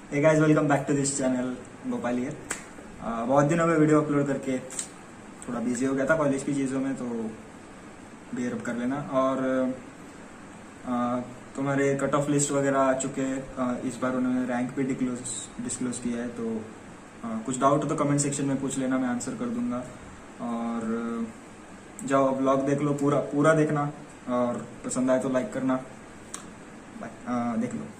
Hey guys, welcome back to this channel. Gopal here. बहुत दिन हो गए वीडियो अपलोड करके, थोड़ा बिजी हो गया था कॉलेज की चीज़ों में, तो बेयर अप कर लेना। और तुम्हारे कट ऑफ लिस्ट वगैरह आ चुके हैं। इस बार उन्होंने रैंक भी डिस्क्लोज किया है, तो कुछ डाउट हो तो कमेंट सेक्शन में पूछ लेना, मैं आंसर कर दूंगा। और जाओ ब्लॉग देख लो, पूरा देखना, और पसंद आए तो लाइक करना। देख लो।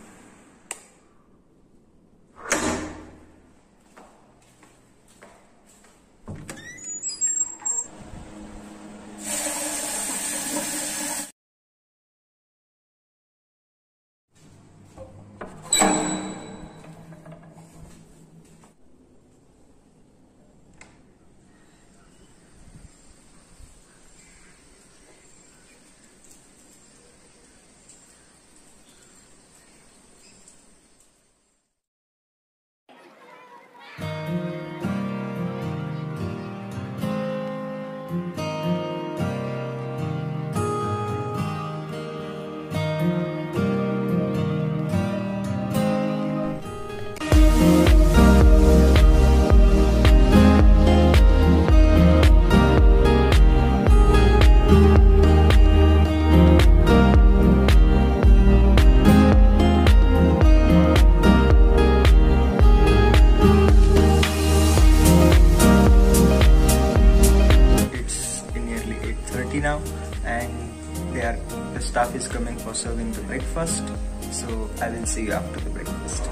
Now, and the staff is coming for serving the breakfast, so I will see you after the breakfast.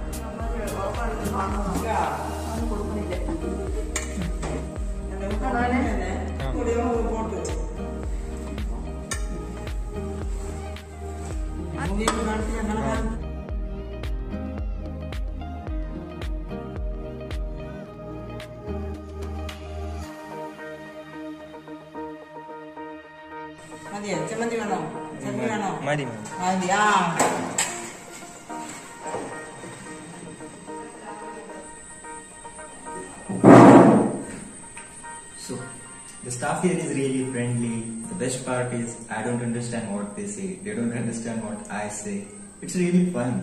So the staff here is really friendly. The best part is I don't understand what they say. They don't understand what I say. It's really fun.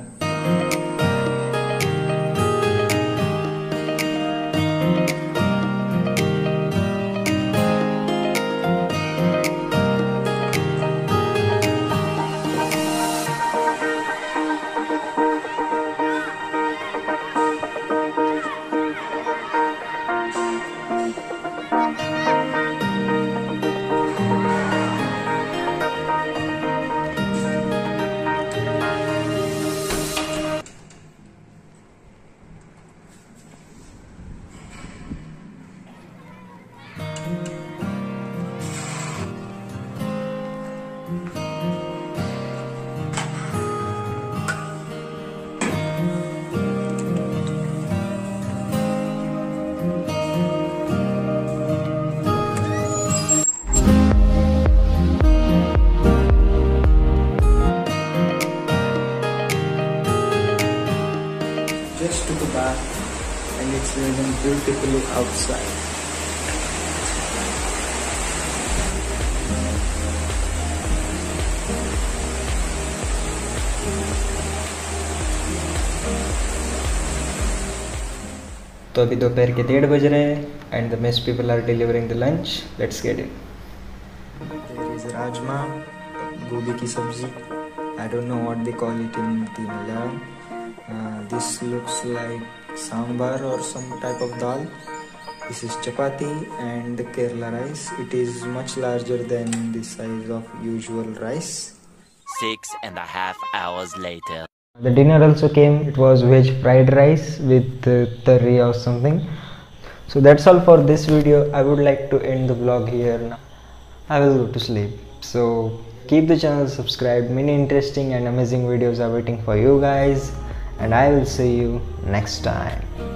Just took a bath and it's raining beautifully outside. तो अभी दोपहर के 1:30 बज रहे हैं and the mess people are delivering the lunch. Let's get it. There is rajma, गोभी की सब्जी. I don't know what they call it in Malayalam. This looks like sambar or some type of dal. This is chapati and the Kerala rice. It is much larger than the size of usual rice. 6.5 hours later. The dinner also came. It was veg fried rice with curry or something. So that's all for this video. I would like to end the vlog here now. I will go to sleep. So keep the channel subscribed. Many interesting and amazing videos are waiting for you guys. And I will see you next time.